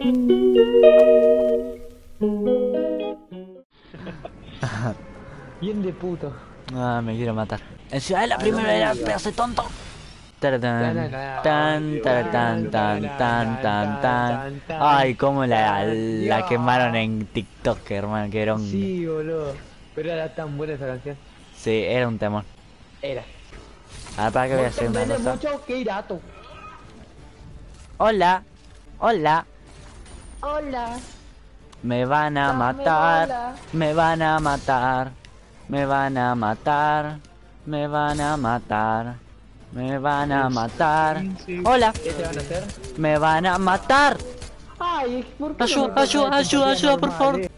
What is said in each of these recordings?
Bien de puto. Ah, me quiero matar. Encima de la primera era pedazo de tonto. Taratán, tan, taratán, tan, tan, tan, tan. Ay, cómo la quemaron en TikTok, hermano, que era un... Sí, boludo. Pero era tan buena esa canción. Sí, era un temor. Era. Ahora para que voy a hacer una cosa. Mucho que irato. Hola, hola. Hola. Me van a Dame matar, bola. me van a matar, me van a matar, me van a matar, me van a matar. Hola, ¿Qué te van a hacer? me van a matar. Ay, ¿por qué Ayuda, no me ayuda, tocas ayuda, en ayuda, por favor. normales?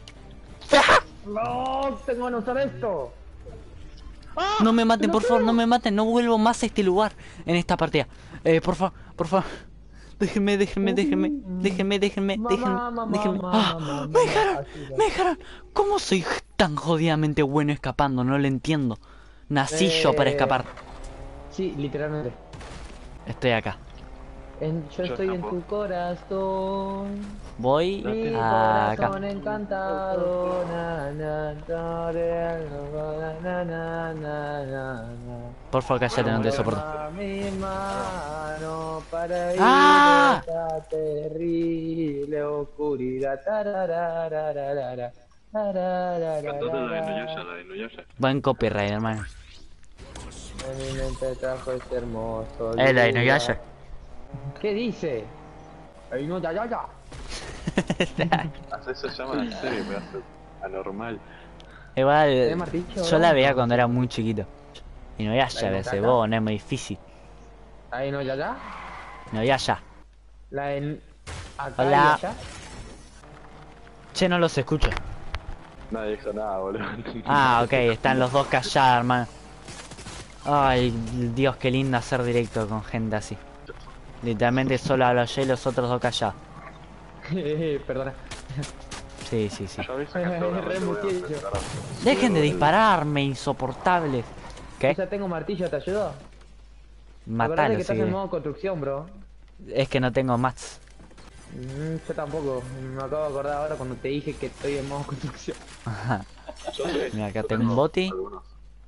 No, tengo que usar esto. ¡Ah! No me ¡Te maten, lo por favor, no creo! me maten, no vuelvo más a este lugar en esta partida. Por favor, por favor. Déjenme, déjenme, déjenme, déjenme, déjenme, déjenme, déjenme. ¡Ah! ¡Me dejaron! Ayuda. ¡Me dejaron! ¿Cómo soy tan jodidamente bueno escapando? No lo entiendo. Nací yo para escapar. Sí, literalmente. Estoy acá. Yo estoy en tu corazón. Voy Mi acá. corazón encantado. Na, na, na, na, na, na, na. Por favor, cállate, no te soporto. Toma mi mano para ir ¡Ah! esta terrible oscuridad. Tararararara, Cantate la de Nuyasha, tarararara. la de Nuyasha. Buen copyright, hermano. En mi mente trajo este hermoso La de lugar. Inuyasha. ¿Qué dice? Ay, no, ya. Así se llama la serie, pedazo anormal. Igual, martillo, yo la bro? veía cuando era muy chiquito. Inuyasha, ¿La ese Inuyasha? vos, no es muy difícil. Ahí no, ya. Inuyasha. La en. Acá Hola. y allá. Che, no los escucho. Nadie dijo nada, boludo. Ah, ok, están los dos callados, hermano. Ay, Dios, qué lindo hacer directo con gente así. Literalmente solo hablo yo y los otros dos callados. Perdona. Sí, sí, sí. Yo aviso que seguramente Re voy a mutillo. empezar a- Dejen de dispararme, insoportables. ¿Qué? Ya tengo martillo, ¿te ayudo? Acordate Matalo que si estás en querés. modo construcción, bro. Es que no tengo mats. Yo tampoco. Me acabo de acordar ahora cuando te dije que estoy en modo construcción. Yo sé, Mira, acá yo tengo un boti. algunos.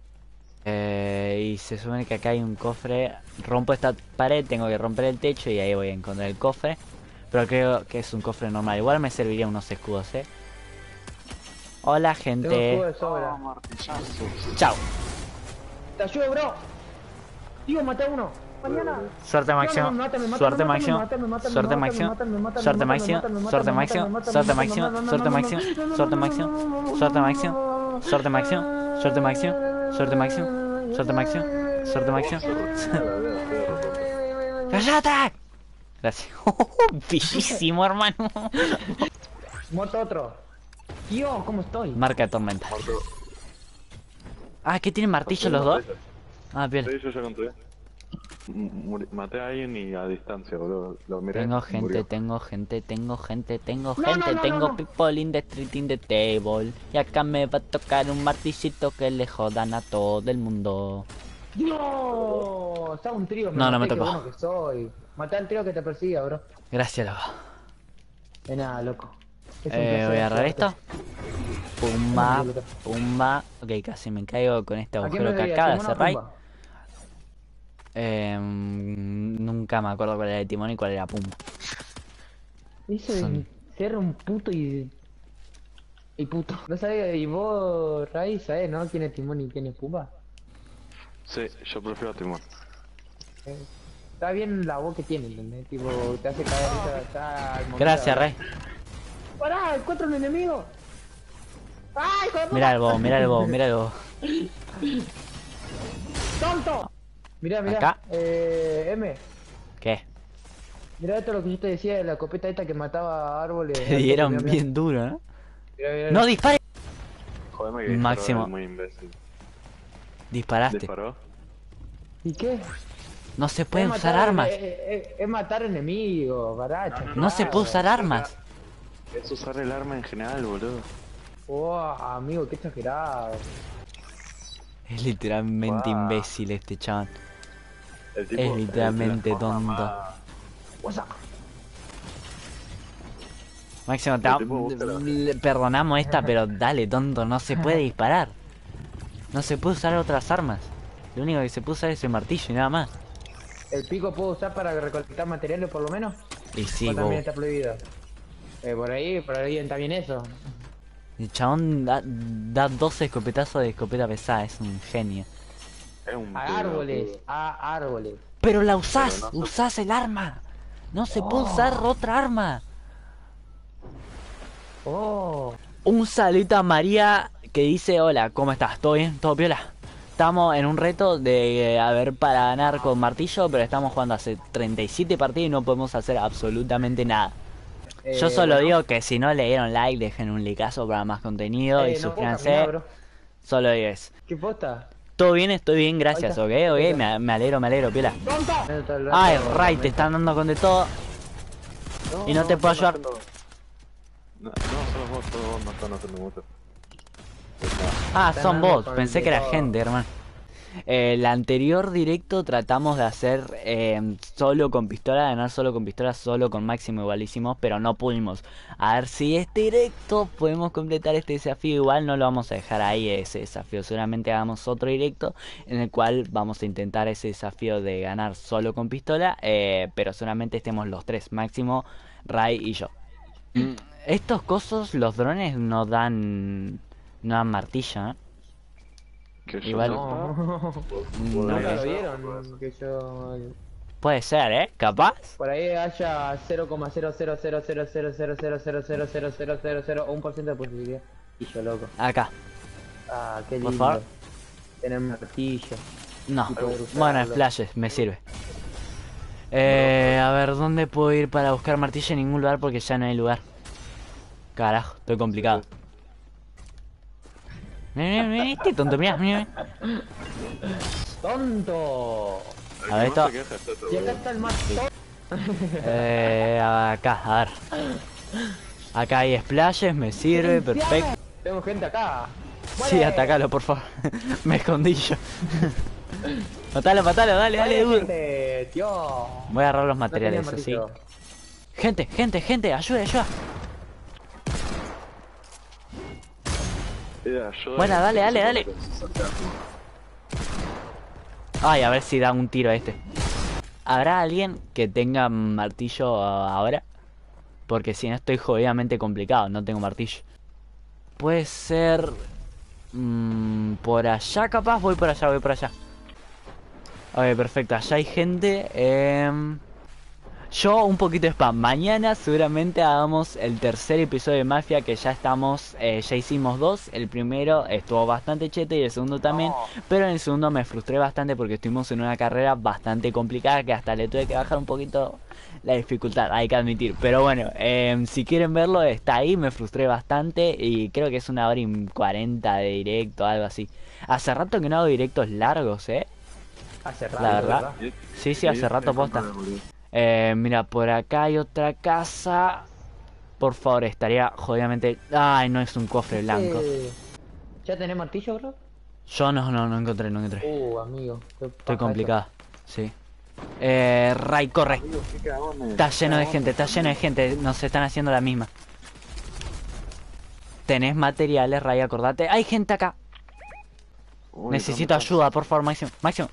Y se supone que acá hay un cofre. Rompo esta pared, tengo que romper el techo y ahí voy a encontrar el cofre. Pero creo que es un cofre normal. Igual me serviría unos escudos, Hola, Tengo escudo gente. de sobra. Oh, martillazos. Chao. Te ayudo, bro. Digo, maté a uno. Mañana. Suerte máximo. Suerte máximo. Suerte máximo. Suerte máximo. Suerte máximo. Suerte máximo. Suerte máximo. Suerte máximo. Suerte máximo. Suerte máximo. Suerte máximo. Suerte máximo. Suerte máximo. Suerte máximo. ¡Cállate! Gracias. Bellísimo, hermano. Muerto otro. Tío, ¿cómo estoy? Marca de tormenta. Ah, ¿qué tienen martillo los dos? Ah, bien. Sí, yo ya encontré. Maté a alguien y a distancia, boludo. Lo miré. Tengo y gente, murió. tengo gente, tengo gente, tengo No, gente, no, tengo no. people in the street in the table. Y acá me va a tocar un martillito que le jodan a todo el mundo. Dios, está un trío. No, no me maté, qué tocó. bueno que soy. Maté al trío que te persigue, bro. Gracias, loco. De nada, loco. Es un placer Voy a agarrar esto. ayudarte. Pumba, No, pumba. Ok, casi me caigo con este ¿A quién me agujero que veía? acaba de ¿Timón o hacer Ray. Pumba? Nunca me acuerdo cuál era el timón y cuál era Pumba. Eso de ser un puto y puto. No sabía, y vos, Ray, sabés, ¿no? ¿Quién es Timón y quién es Pumba? Sí, yo prefiero a Timón. Está bien la voz que tiene, ¿entendés? Tipo, te hace caer risa, está al momento Gracias, de Rey. ¡Pará! ¡Encuentro un enemigo! ¡Ay, hijo de puta! Mira el bow, mira el bow, mira el bow. ¡Tonto! Mirá, mirá. Acá. M. ¿Qué? Mirá esto lo que yo te decía de la copeta esta que mataba árboles. Te dieron bien duro, ¿no? Mirá, mirá, ¡No dispare! Jodeme que Máximo. es muy imbécil. Disparaste. ¿Disparó? ¿Y qué? No se pueden Es usar matar- armas. Es matar enemigos, baracha. No se puede usar armas. Es usar el arma en general, boludo. Oh, amigo, qué exagerado. Es literalmente Wow. imbécil este chaval. El tipo Es literalmente la forma tonto. más- What's up? Máximo, El tipo perdonamos esta, pero dale, tonto, no se puede disparar. No se puede usar otras armas. Lo único que se puede usar es el martillo y nada más. ¿El pico puedo usar para recolectar materiales por lo menos? Y sí, ¿O también bobo. está prohibido? Por ahí está bien eso. El chabón da 12 escopetazos de escopeta pesada, es un genio. Es un A árboles, pelotudo. a árboles. Pero la usás, Pero no se- usás el arma. No se puede usar otra arma. Oh, Un saludo a María que dice, hola, ¿cómo estás? ¿Todo bien? ¿Todo piola? Estamos en un reto de para ganar con martillo, pero estamos jugando hace 37 partidas y no podemos hacer absolutamente nada. Yo solo bueno. digo que si no le dieron like, dejen un likeazo para más contenido y No puedo suscríbanse. caminar, bro. Solo digo eso. ¿Qué posta? Todo bien, estoy bien, gracias, Ahí está. ok, me alegro, piola. ¡Tonto! Ay, Ray, te están dando con de todo. Y no te puedo están ayudar. haciendo- No, solo vos no están haciendo mucho. Ah, Están son dando bots, con pensé de que era todo. gente, hermano. El anterior directo tratamos de hacer solo con pistola, ganar solo con pistola, solo con máximo igualísimos, pero no pudimos. A ver si este directo podemos completar este desafío. Igual no lo vamos a dejar ahí ese desafío. Seguramente hagamos otro directo en el cual vamos a intentar ese desafío de ganar solo con pistola, pero solamente estemos los tres, máximo, Ray y yo. Estos cosos, los drones no dan martillo, ¿eh? Que yo Igual- sepa, No. No Nunca sé. lo vieron. Que yo... Puede ser, ¿eh? Capaz. Por ahí haya 0,000000000000001% de posibilidad. Y yo loco. Acá. Ah, qué Por lindo. favor. Tener martillo. No. Y poder usarlo. Bueno, flashes, me sirve. A ver, ¿dónde puedo ir para buscar martillo? En ningún lugar porque ya no hay lugar. Carajo, estoy complicado. Mira, este tonto, mira. ¡Tonto! A ver, esto. Y acá está el más tonto. Acá, a ver. Acá hay splashes, me sirve, perfecto. Tengo gente acá. Sí, atacalo, por favor. Me escondí yo. Matalo, dale, duro. Gente, tío. Voy a agarrar los No tenía materiales, así. martillo. Gente, ayuda. Bueno, dale. Ay, a ver si da un tiro a este. ¿Habrá alguien que tenga martillo ahora? Porque si no estoy jodidamente complicado, no tengo martillo. Puede ser... por allá capaz, voy por allá. Ok, perfecto, allá hay gente. Yo un poquito de spam. Mañana seguramente hagamos el tercer episodio de Mafia, que ya estamos, ya hicimos 2. El primero estuvo bastante cheto y el segundo también. Pero en el segundo me frustré bastante porque estuvimos en una carrera bastante complicada que hasta le tuve que bajar un poquito la dificultad, hay que admitir. Pero bueno, si quieren verlo está ahí, me frustré bastante y creo que es 1 hora y 40 de directo, algo así. Hace rato que no hago directos largos, Hace rato, la verdad. Sí, hace rato posta. Mira, por acá hay otra casa. Por favor, estaría jodidamente... Ay, no es un cofre blanco. ¿Ya tenés martillo, bro? Yo no encontré. Amigo. Estoy complicado. Sí. Ray, corre. Está lleno de gente. Nos están haciendo la misma. Tenés materiales, Ray, acordate. Hay gente acá. Necesito ayuda, por favor, Máximo.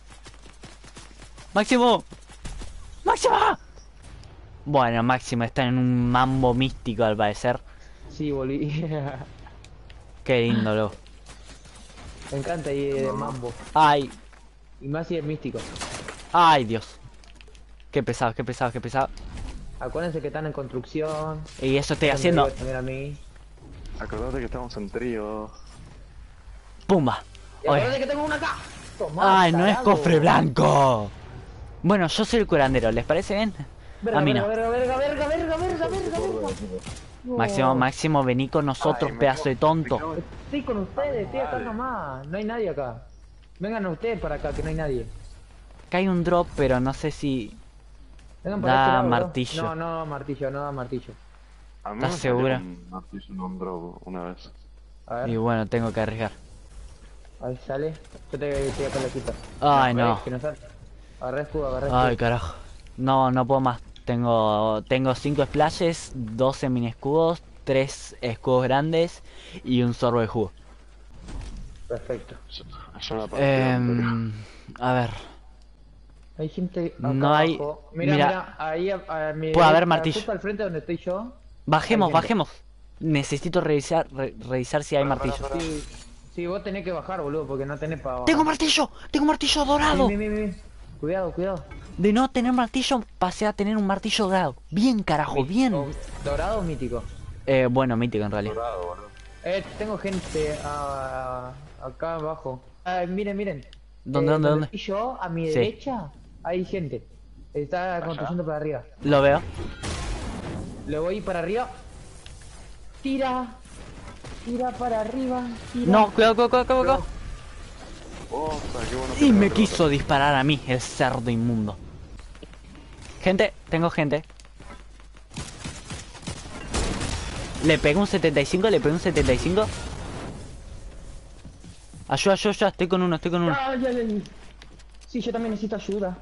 Bueno, Máximo está en un mambo místico al parecer. Sí, volví. Qué lindo, loco. Me encanta ahí de mambo. Ay, Y más si es místico. ay, Dios. Qué pesado. Acuérdense que están en construcción. Y eso estoy Eso me haciendo. digo también a mí. Acordate que estamos en trío. Pumba. Y Oye. acuérdate que tengo una acá. Tomá, Ay, no es tarado. cofre blanco. Bueno, yo soy el curandero, ¿les parece bien? Verga, A mí no. verga. No. Máximo, vení con nosotros, Ay, pedazo de tonto. Estoy con ustedes, estoy acá nomás. No hay nadie acá. Vengan ustedes para acá, que no hay nadie. Acá hay un drop, pero no sé si... Vengan Da para este lado, bro. martillo. No, martillo, no da martillo. A mí ¿Estás me salió segura? un martillo en un drop una vez. A ver, Y bueno, tengo que arriesgar. ahí sale. Yo te acá la quita. Ay, no. Que no sale. Agarré escudo. Ay, carajo. No puedo más. Tengo 5 splashes, 12 mini escudos, 3 escudos grandes y un sorbo de jugo. Perfecto. Yo la partida anterior. A ver. Hay gente acá No hay- abajo. mira, Mira, ahí a mi puede haber derecha, martillo. justo al frente donde estoy yo. Bajemos, Hay gente. bajemos. Necesito revisar si hay martillo. Sí, sí, vos tenés que bajar, boludo, porque no tenés para bajar. ¡Tengo martillo! ¡Tengo martillo dorado! Mira. Cuidado, cuidado. De no tener martillo, pasé a tener un martillo dorado. Bien, carajo, bien. ¿Dorado o mítico? Bueno, mítico en realidad. Dorado, boludo. Tengo gente acá abajo. Miren. ¿Dónde? Donde estoy yo, a mi Sí. derecha, hay gente. Está construyendo para arriba. Lo veo. Le voy para arriba. Tira para arriba. Tira. No, cuidado. Opa, qué bueno. Y me quiso disparar a mí, el cerdo inmundo. Gente, tengo gente. Le pego un 75, Ayuda, estoy con uno. Ay. Sí, yo también necesito ayuda.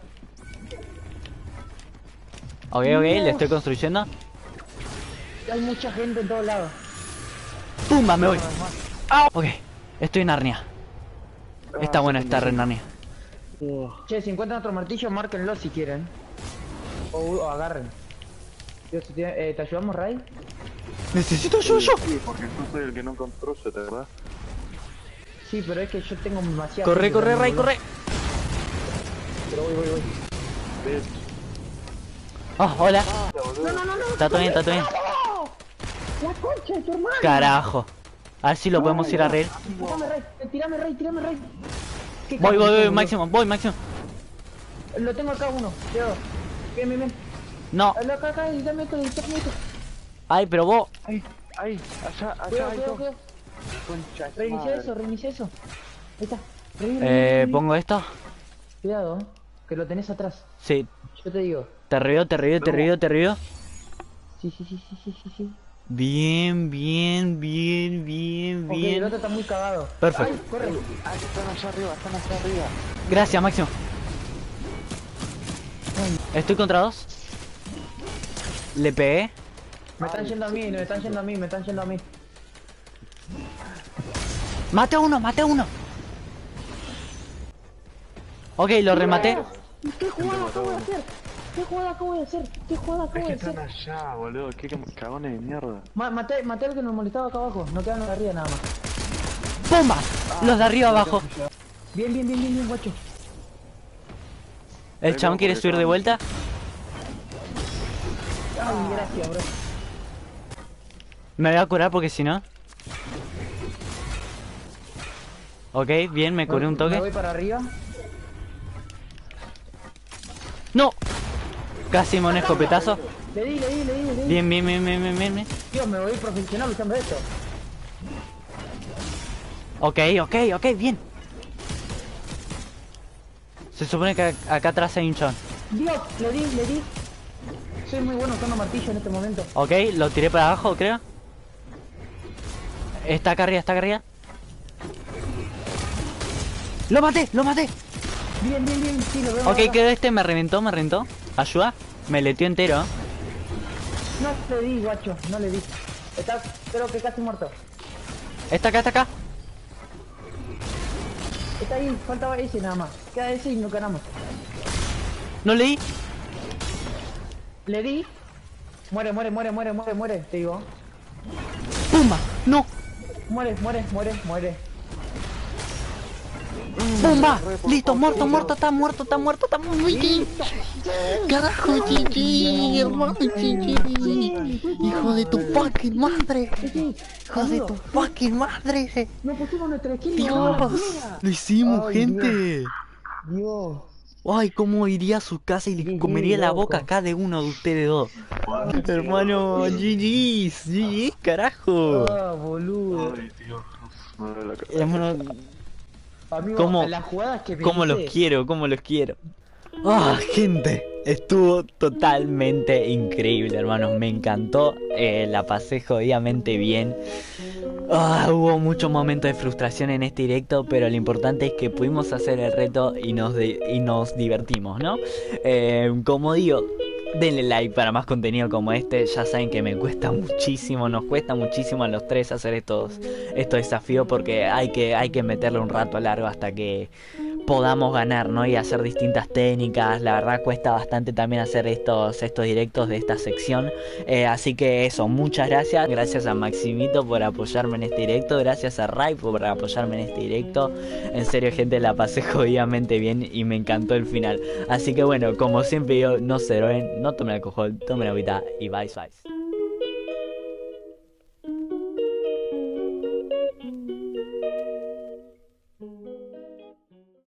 Ok, le estoy construyendo. Hay mucha gente en todos lados. ¡Pumba! Me voy. Ok, estoy en Narnia. Está bueno estar en Narnia. Che, si encuentran otro martillo, márquenlo si quieren. O agarren. Dios, ¿te ayudamos, Ray? Necesito ayuda yo. Sí, porque yo soy el que no construye, ¿te verdad? Sí, pero es que yo tengo demasiado. Corre, gente también, Ray, boludo. corre. Pero voy. Bitch. Oh, hola. No. Está todo bien. La concha de tu hermano. Carajo. A ver si lo podemos ir a reír. Tírame, Ray. ¿Qué Voy, cago, boludo? máximo. Lo tengo acá uno. Cuidado. Ven. No. Acá, dame esto. Ay, pero vos. Ay, allá, Cuidado. Concha. Reinicia eso. Ahí está. Pongo esto. Cuidado, que lo tenés atrás. Sí. Yo te digo. Te río. Sí. Bien. Ok, el otro está muy cagado. Perfecto. Ay, corre. Están allá arriba. Gracias, Máximo. Estoy contra 2. Le pegué. Me están yendo a mí. Mate a uno. Ok, lo rematé. ¿Qué jugada acabo de hacer? Es que están allá, boludo. Qué cagones de mierda. Maté al que nos molestaba acá abajo. No quedan arriba nada más. ¡Pumba! Los de arriba abajo. Bien, guacho. El chabón quiere subir de vuelta. Ay, gracias, bro. Me voy a curar porque si no. Ok, bien, me curé un Me toque. voy para arriba. ¡No! Casi me un escopetazo. Le di. Bien. Dios, me voy profesional usando esto. Ok, bien. Se supone que acá atrás hay un chabón. Dios, le di. Soy muy bueno usando martillo en este momento. Ok, lo tiré para abajo, creo. Está acá arriba. ¡Lo maté! Bien, sí, lo veo. Ok, acá. quedó este, me reventó. Ayuda. Me leteó entero. No le di, guacho, no le di. Está, creo que casi muerto. Está acá. Está ahí, faltaba ese nada más. Queda ese y no ganamos. No leí. Le di. Muere, te digo. ¡Pumba! ¡No! Muere. ¡Pumba! Listo, muerto, está muerto. Muy bien. Carajo, GG, hermano, GG. Hijo de tu fucking madre. No pusimos nuestra skin. Dios, lo hicimos, Ay, gente. Dios. Ay, cómo iría a su casa y le GG, comería la boca a loco. cada uno de ustedes dos. Hermano, GG, carajo. Ah, boludo. Ay, Dios. Me duele la cabeza. Hermano, Amigo, ¿Cómo- las jugadas que me cómo los quiero. Ah, gente, estuvo totalmente increíble, hermanos. Me encantó, la pasé jodidamente bien. Hubo muchos momentos de frustración en este directo, pero lo importante es que pudimos hacer el reto y nos divertimos, ¿no? Como digo, Denle like para más contenido como este. Ya saben que me cuesta muchísimo, nos cuesta muchísimo a los tres hacer estos desafíos, porque hay que meterle un rato largo hasta que podamos ganar, ¿no? Y hacer distintas técnicas. La verdad cuesta bastante también hacer estos directos de esta sección. Así que eso, muchas gracias. Gracias a Maximito por apoyarme en este directo. Gracias a Ray por apoyarme en este directo. En serio, gente, la pasé jodidamente bien y me encantó el final. Así que bueno, como siempre digo, no se droguen, no tomen alcohol, tomen agüita y bye bye.